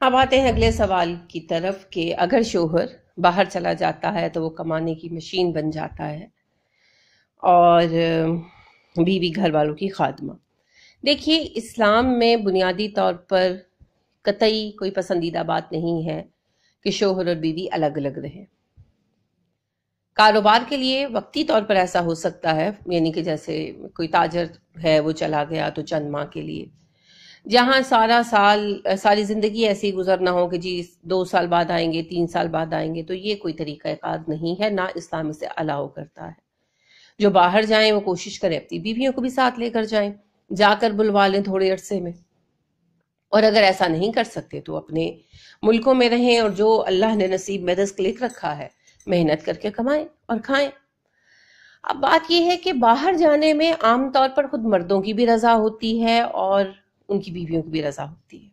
اب آتے ہیں اگلے سوال کی طرف کہ اگر شوہر باہر چلا جاتا ہے تو وہ کمانے کی مشین بن جاتا ہے اور بیوی گھر والوں کی خادمہ. دیکھیے، اسلام میں بنیادی طور پر قطعی کوئی پسندیدہ بات نہیں ہے کہ شوہر اور بیوی الگ الگ رہیں. کاروبار کے لیے وقتی طور پر ایسا ہو سکتا ہے، یعنی کہ جیسے کوئی تاجر ہے وہ چلا گیا تو چند ماہ کے لیے، جہاں ساری زندگی ایسے ہی گزرنا ہو کہ جی 2 سال بعد آئیں گے، 3 سال بعد آئیں گے، تو یہ کوئی طریقہ کار نہیں ہے، نہ اسلام اسے الاؤ کرتا ہے. جو باہر جائیں وہ کوشش کریں اپنی بیویوں کو بھی ساتھ لے کر جائیں، جا کر بلوا لیں تھوڑے عرصے میں، اور اگر ایسا نہیں کر سکتے تو اپنے ملکوں میں رہیں اور جو اللہ نے نصیب میں رزق لکھ رکھا ہے محنت کر کے کمائیں اور کھائیں. اب بات یہ ہے کہ باہر جانے میں عام طور پر خود مردوں کی بھی رضا ہوتی ہے اور ان کی بیویوں کی بھی رضا ہوتی ہے.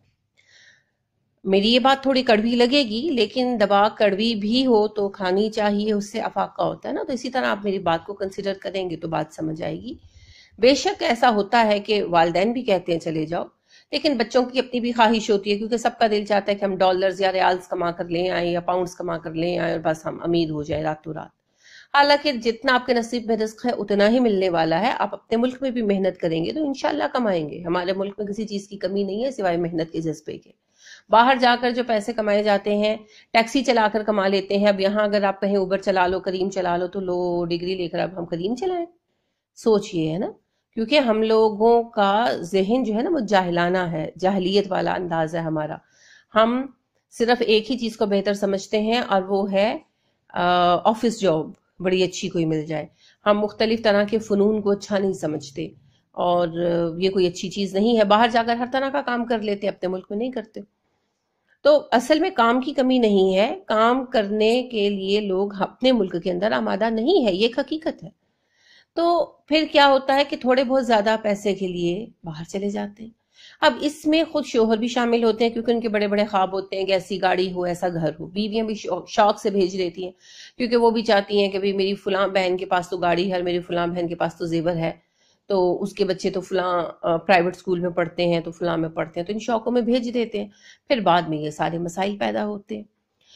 میری یہ بات تھوڑی کڑوی لگے گی، لیکن دوا کڑوی بھی ہو تو کھانی چاہیے، اس سے افاقہ ہوتا ہے نا. تو اسی طرح آپ میری بات کو کنسیڈر کریں گے تو بات سمجھ آئے گی. بے شک ایسا ہوتا ہے کہ والدین بھی کہتے ہیں چلے جاؤ، لیکن بچوں کی اپنی بھی خواہش ہوتی ہے، کیونکہ سب کا دل چاہتا ہے کہ ہم ڈالرز یا ریالز کما کر لے آئیں یا پاؤنڈز کما کر لے آئیں اور بس ہم امیر ہو جائیں راتوں رات. حالانکہ جتنا آپ کے نصیب میں رزق ہے اتنا ہی ملنے والا ہے. آپ اپنے ملک میں بھی محنت کریں گے تو انشاءاللہ کمائیں گے. ہمارے ملک میں کسی چیز کی کمی نہیں ہے سوائے محنت کے جذبے کے. باہر جا کر جو پیسے کمائے جاتے ہیں ٹیکسی چلا کر کما لیتے ہیں. اب یہاں اگر آپ کہیں اوبر چلا لو، کریم چلا لو، تو لو ڈگری لے کر اب ہم کریم چلائیں. سوچ یہ ہے نا، کیونکہ ہم لوگوں کا ذہن جو ہے نا وہ جاہلانہ ہے، جاہلیت والا انداز ہے ہمارا. ہم صرف ایک ہی چیز کو بہتر سمجھتے ہیں اور وہ ہے آفس جاب بڑی اچھی کوئی مل جائے. ہم مختلف طرح کے فنون کو اچھا نہیں سمجھتے اور یہ کوئی اچھی چیز نہیں ہے. باہر جا کر ہر طرح کا کام کر لیتے، اپنے ملک میں نہیں کرتے. تو اصل میں کام کی کمی نہیں ہے، کام کرنے کے لیے لوگ اپنے ملک کے اندر آمادہ نہیں ہے، یہ ایک حقیقت ہے. تو پھر کیا ہوتا ہے کہ تھوڑے بہت زیادہ پیسے کے لیے باہر چلے جاتے ہیں. اب اس میں خود شوہر بھی شامل ہوتے ہیں، کیونکہ ان کے بڑے بڑے خواب ہوتے ہیں کہ ایسی گاڑی ہو، ایسا گھر ہو. بیویاں بھی شوق سے بھیج دیتی ہیں، کیونکہ وہ بھی چاہتی ہیں کہ بھئی میری فلاں بہن کے پاس تو گاڑی ہے، میری فلاں بہن کے پاس تو زیور ہے، تو اس کے بچے تو فلاں پرائیویٹ اسکول میں پڑھتے ہیں، تو فلاں میں پڑھتے ہیں، تو ان شوقوں میں بھیج دیتے ہیں. پھر بعد میں یہ سارے مسائل پیدا ہوتے ہیں.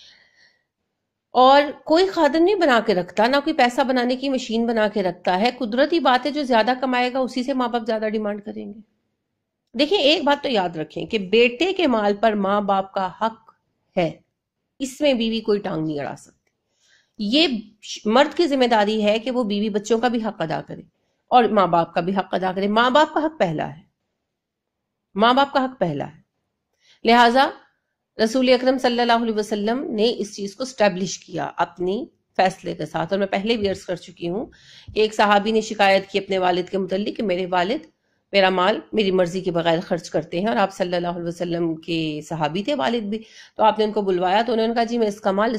اور کوئی خادم نہیں بنا کے رکھتا، نہ کوئی پیسہ بنانے کی مشین بنا کے رکھتا ہے. قدرتی بات ہے، جو زیادہ کمائے گا اسی سے ماں باپ زیادہ ڈیمانڈ کریں گے. دیکھیں ایک بات تو یاد رکھیں کہ بیٹے کے مال پر ماں باپ کا حق ہے، اس میں بیوی کوئی ٹانگ نہیں اڑا سکتی. یہ مرد کی ذمہ داری ہے کہ وہ بیوی بچوں کا بھی حق ادا کرے اور ماں باپ کا بھی حق ادا کرے. ماں باپ کا حق پہلا ہے، ماں باپ کا حق پہلا ہے. لہٰذا رسول اکرم صلی اللہ علیہ وسلم نے اس چیز کو اسٹیبلش کیا اپنی فیصلے کے ساتھ. اور میں پہلے بھی عرض کر چکی ہوں کہ ایک صحابی نے شکایت کی اپنے والد کے متعلق کہ میرے والد میرا مال میری مرضی کے بغیر خرچ کرتے ہیں، اور آپ صلی اللہ علیہ وسلم کے صحابی تھے والد بھی. تو آپ نے ان کو بلوایا تو انہوں نے کہا جی میں اس کا مال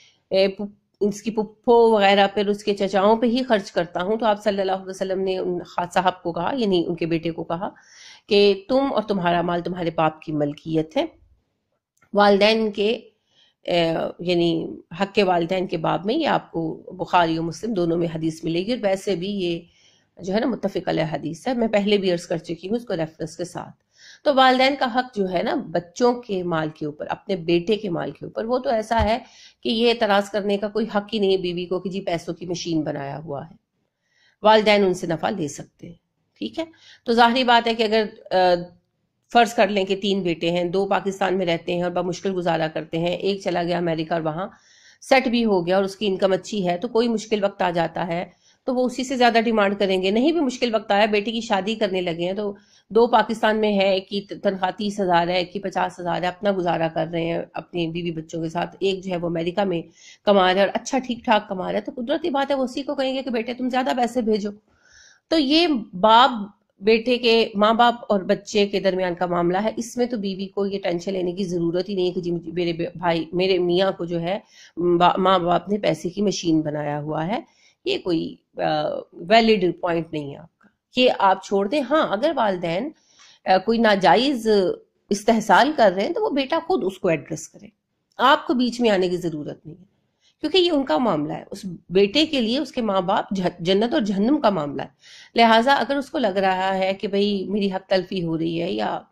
اس کی پپھو وغیرہ پھر اس کے چچاؤں پہ ہی خرچ کرتا ہوں. تو آپ صلی اللہ علیہ وسلم نے ان صاحب کو کہا، یعنی ان کے بیٹے کو کہا کہ تم اور تمہارا مال تمہارے باپ کی ملکیت ہے. والدین کے یعنی حق کے والدین کے باب میں یہ آپ کو بخاری و مسلم دونوں میں حدیث ملے گی، اور ویسے بھی یہ جو ہے نا متفق علیہ حدیث ہے. میں پہلے بھی عرض کر چکی ہوں اس کو ریفرنس کے ساتھ. تو والدین کا حق جو ہے نا بچوں کے مال کے اوپر، اپنے بیٹے کے مال کے اوپر، وہ تو ایسا ہے کہ یہ اعتراض کرنے کا کوئی حق ہی نہیں ہے بیوی کو کہ جی پیسوں کی مشین بنایا ہوا ہے. والدین ان سے نفع لے سکتے ہیں، ٹھیک ہے. تو ظاہری بات ہے کہ اگر فرض کر لیں کہ 3 بیٹے ہیں، 2 پاکستان میں رہتے ہیں اور بمشکل گزارا کرتے ہیں، ایک چلا گیا امریکہ اور وہاں سیٹ بھی ہو گیا اور اس کی انکم اچھی ہے، تو کوئی مشکل وقت آ جاتا ہے تو وہ اسی سے زیادہ ڈیمانڈ کریں گے. نہیں بھی مشکل وقت آیا، بیٹی کی شادی کرنے لگے ہیں، تو 2 پاکستان میں ہے، ایک کی تنخواہ 30,000 ہے، ایک کی 50,000 ہے، اپنا گزارا کر رہے ہیں اپنی بیوی بچوں کے ساتھ. ایک جو ہے وہ امریکہ میں کما رہا ہے اور اچھا ٹھیک ٹھاک کما رہا ہے، تو قدرتی بات ہے وہ اسی کو کہیں گے کہ بیٹے تم زیادہ پیسے بھیجو. تو یہ بیٹے کے ماں باپ اور بچے کے درمیان کا معاملہ ہے. اس میں تو بیوی کو یہ ٹینشن لینے کی ضرورت ہی نہیں ہے کہ جی میرے بھائی میرے میاں کو جو ہے ماں باپ نے پیسے کی مشین بنایا ہوا ہے. یہ کوئی ویلڈ پوائنٹ نہیں ہے آپ کا، یہ آپ چھوڑ دیں. ہاں اگر والدین کوئی ناجائز استحصال کر رہے ہیں تو وہ بیٹا خود اس کو ایڈریس کرے، آپ کو بیچ میں آنے کی ضرورت نہیں ہے، کیونکہ یہ ان کا معاملہ ہے. اس بیٹے کے لیے اس کے ماں باپ جنت اور جہنم کا معاملہ ہے. لہٰذا اگر اس کو لگ رہا ہے کہ بھئی میری حق تلفی ہو رہی ہے یا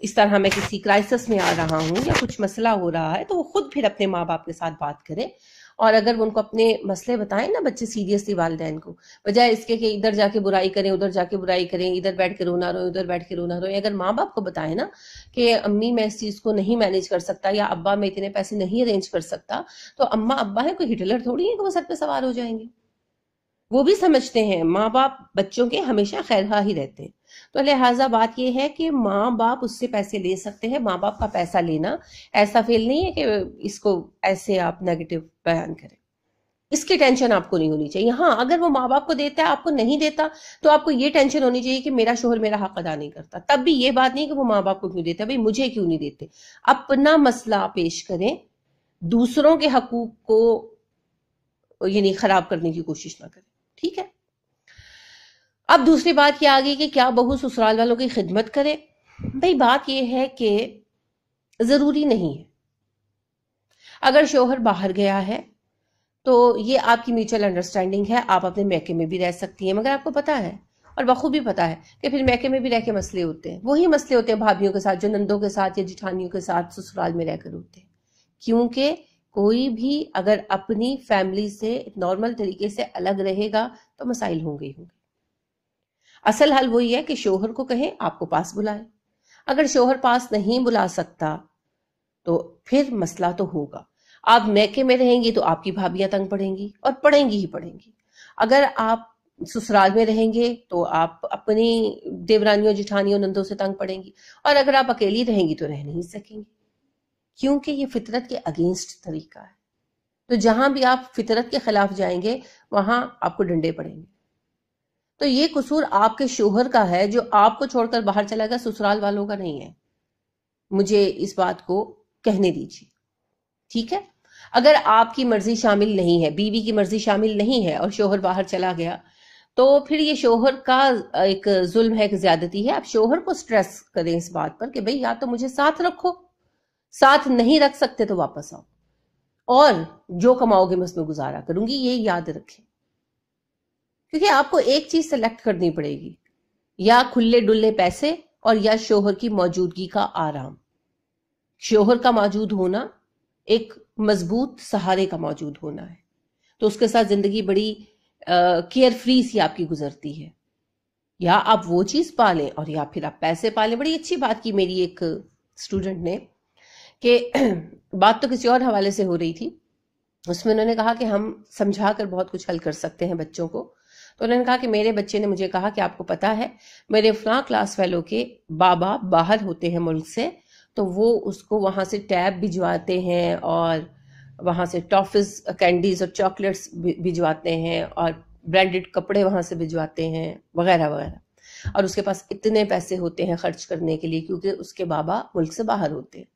इस तरह मैं किसी क्राइसिस में आ रहा हूँ या कुछ मसला हो रहा है, तो वो खुद फिर अपने माँ बाप के साथ बात करें, और अगर वो उनको अपने मसले बताएं ना बच्चे सीरियसली वालिदैन को, बजाय इसके कि इधर जाके बुराई करें, उधर जाके बुराई करें, इधर बैठ के रोना रोए, उधर बैठ के रोना रोए। अगर माँ बाप को बताएं ना कि अम्मी मैं इस चीज को नहीं मैनेज कर सकता, या अब्बा मैं इतने पैसे नहीं अरेंज कर सकता, तो अम्मा अब्बा है, कोई हिटलर थोड़ी है कि वो सर पे सवार हो जाएंगे। वो भी समझते हैं, माँ बाप बच्चों के हमेशा खैरख्वाह ही रहते हैं। तो लिहाजा बात यह है कि माँ बाप उससे पैसे ले सकते हैं। माँ बाप का पैसा लेना ऐसा फेल नहीं है कि इसको ऐसे आप नेगेटिव बयान करें, इसकी टेंशन आपको नहीं होनी चाहिए। हाँ, अगर वो माँ बाप को देता है, आपको नहीं देता, तो आपको ये टेंशन होनी चाहिए कि मेरा शोहर मेरा हक अदा नहीं करता। तब भी ये बात नहीं कि वो माँ बाप को क्यों देता है, भाई मुझे क्यों नहीं देते। अपना मसला पेश करें, दूसरों के हकूक को यानी खराब करने की कोशिश ना करें, ठीक है। अब दूसरी बात क्या आ गई कि क्या बहू ससुराल वालों की खिदमत करे। भाई बात यह है कि जरूरी नहीं है। अगर शोहर बाहर गया है तो ये आपकी म्यूचुअल अंडरस्टैंडिंग है, आप अपने मैके में भी रह सकती हैं, मगर आपको पता है और बखूबी पता है कि फिर मैके में भी रह के मसले होते हैं। वही मसले होते हैं भाभियों के साथ, जो नंदों के साथ या जिठानियों के साथ ससुराल में रहकर होते हैं। क्योंकि कोई भी अगर अपनी फैमिली से नॉर्मल तरीके से अलग रहेगा तो मसाइल होंगे ही होंगे। असल हल वही है कि शोहर को कहें आपको पास बुलाए। अगर शोहर पास नहीं बुला सकता तो फिर मसला तो होगा। आप मैके में रहेंगी तो आपकी भाभियां तंग पड़ेंगी, और पड़ेंगी ही पड़ेंगी। अगर आप ससुराल में रहेंगे तो आप अपनी देवरानियों जिठानियों नंदों से तंग पड़ेंगी, और अगर आप अकेली रहेंगी तो रह नहीं सकेंगी, क्योंकि ये फितरत के अगेंस्ट तरीका है। तो जहां भी आप फितरत के खिलाफ जाएंगे वहां आपको डंडे पड़ेंगे। तो ये कसूर आपके शोहर का है जो आपको छोड़कर बाहर चला गया, ससुराल वालों का नहीं है। मुझे इस बात को कहने दीजिए, ठीक है। अगर आपकी मर्जी शामिल नहीं है, बीवी की मर्जी शामिल नहीं है और शोहर बाहर चला गया, तो फिर ये शोहर का एक जुल्म है, एक ज्यादती है। आप शोहर को स्ट्रेस करें इस बात पर कि भाई या तो मुझे साथ रखो, साथ नहीं रख सकते तो वापस आओ, और जो कमाओगे मैं उसमें गुजारा करूंगी, ये याद रखें। क्योंकि आपको एक चीज सेलेक्ट करनी पड़ेगी, या खुले डुल्ले पैसे और या शोहर की मौजूदगी का आराम। शोहर का मौजूद होना एक मजबूत सहारे का मौजूद होना है, तो उसके साथ जिंदगी बड़ी केयर फ्री सी आपकी गुजरती है। या आप वो चीज पालें और या फिर आप पैसे पालें। बड़ी अच्छी बात की मेरी एक स्टूडेंट ने कि बात तो किसी और हवाले से हो रही थी, उसमें उन्होंने कहा कि हम समझा कर बहुत कुछ हल कर सकते हैं बच्चों को। तो उन्होंने कहा कि मेरे बच्चे ने मुझे कहा कि आपको पता है मेरे फलां क्लास फेलो के बाबा बाहर होते हैं मुल्क से, तो वो उसको वहां से टैब भिजवाते हैं और वहां से टॉफिस कैंडीज और चॉकलेट्स भिजवाते हैं और ब्रांडेड कपड़े वहां से भिजवाते हैं वगैरह वगैरह, और उसके पास इतने पैसे होते हैं खर्च करने के लिए क्योंकि उसके बाबा मुल्क से बाहर होते हैं।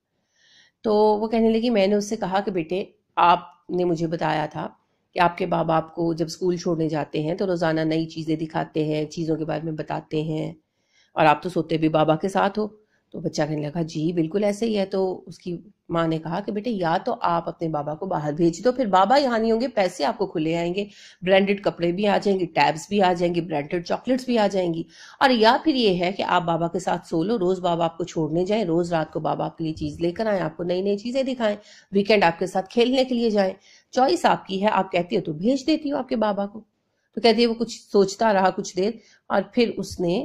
तो वो कहने लगी, मैंने उससे कहा कि बेटे आपने मुझे बताया था कि आपके बाबा आपको जब स्कूल छोड़ने जाते हैं तो रोजाना नई चीजें दिखाते हैं, चीजों के बारे में बताते हैं, और आप तो सोते भी बाबा के साथ हो। तो बच्चा कहने लगा जी बिल्कुल ऐसे ही है। तो उसकी माँ ने कहा कि बेटे या तो आप अपने बाबा को बाहर भेज दो, फिर बाबा यहाँ नहीं होंगे, पैसे आपको खुले आएंगे, ब्रांडेड कपड़े भी आ जाएंगे, टैब्स भी आ जाएंगी, ब्रांडेड चॉकलेट्स भी आ जाएंगी। और या फिर ये है कि आप बाबा के साथ सो लो, रोज बाबा आपको छोड़ने जाए, रोज रात को बाबा आपके लिए चीज लेकर आए, आपको नई नई चीजें दिखाएं, वीकेंड आपके साथ खेलने के लिए जाए। चॉइस आपकी है, आप कहती हो तो भेज देती हो आपके बाबा को। तो कहती है वो कुछ सोचता रहा कुछ देर, और फिर उसने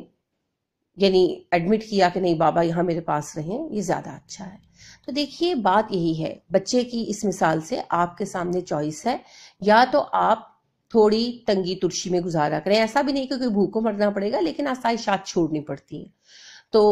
यानी एडमिट किया कि नहीं बाबा यहाँ मेरे पास रहें, ये ज्यादा अच्छा है। तो देखिए बात यही है, बच्चे की इस मिसाल से आपके सामने चॉइस है, या तो आप थोड़ी तंगी तुर्शी में गुजारा करें, ऐसा भी नहीं कि कोई भूखों मरना पड़ेगा, लेकिन आसाइशात छोड़नी पड़ती हैं तो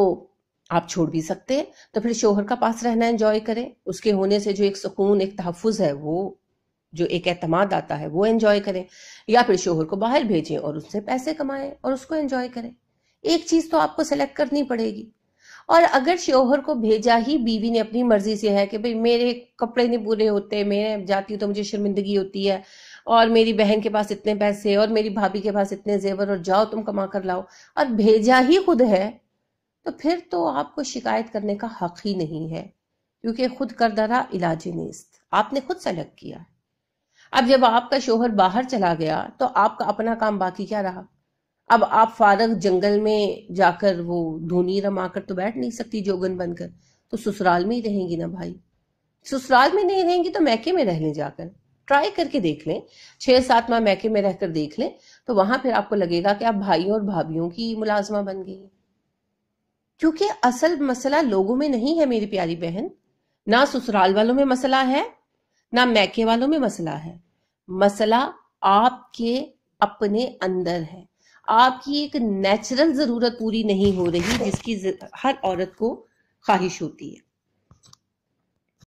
आप छोड़ भी सकते हैं। तो फिर शोहर का पास रहना एंजॉय करें, उसके होने से जो एक सुकून एक तहफ़्फ़ुज़ है, वो जो एक एतमाद आता है वो एंजॉय करें, या फिर शोहर को बाहर भेजें और उससे पैसे कमाएं और उसको एंजॉय करें। एक चीज तो आपको सेलेक्ट करनी पड़ेगी। और अगर शोहर को भेजा ही बीवी ने अपनी मर्जी से है कि भाई मेरे कपड़े नहीं पूरे होते, मैं जाती हूँ तो मुझे शर्मिंदगी होती है, और मेरी बहन के पास इतने पैसे और मेरी भाभी के पास इतने जेवर, और जाओ तुम कमा कर लाओ, और भेजा ही खुद है, तो फिर तो आपको शिकायत करने का हक ही नहीं है, क्योंकि खुद कर दरा इलाज नेस्त, आपने खुद सेलेक्ट किया। अब जब आपका शोहर बाहर चला गया तो आपका अपना काम बाकी क्या रहा? اب آپ فارغ جنگل میں جا کر وہ دھونی رما کر تو بیٹھ نہیں سکتی جوگن بن کر، تو سسرال میں ہی رہیں گی نا بھائی. سسرال میں نہیں رہیں گی تو میکے میں رہ لیں، جا کر ٹرائی کر کے دیکھ لیں، 6-7 ماہ میکے میں رہ کر دیکھ لیں، تو وہاں پھر آپ کو لگے گا کہ آپ بھائیوں اور بھابھیوں کی ملازمہ بن گئی. کیونکہ اصل مسئلہ لوگوں میں نہیں ہے میری پیاری بہن، نہ سسرال والوں میں مسئلہ ہے، نہ میکے والوں میں مسئلہ ہے. مسئلہ آپ کے اپنے اندر ہے. آپ کی ایک نیچرل ضرورت پوری نہیں ہو رہی جس کی ہر عورت کو خواہش ہوتی ہے.